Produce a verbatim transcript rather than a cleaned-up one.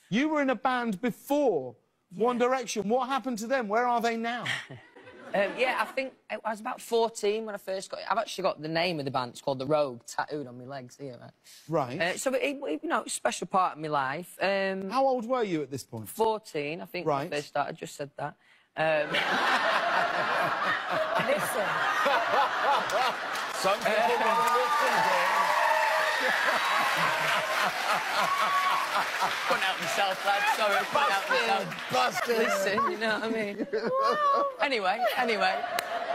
You were in a band before yeah. One Direction. What happened to them? Where are they now? um, yeah, I think I was about fourteen when I first got it. I've actually got the name of the band. It's called The Rogue, tattooed on my legs here, right? Right. Uh, so, it, it, you know, it's a special part of my life. Um, How old were you at this point? fourteen, I think, right. when I first started. I just said that. Um, listen. Some people uh, want to listen, James. Couldn't help myself, lad. Sorry, couldn't help myself. Busted. Listen, you know what I mean? Anyway, anyway.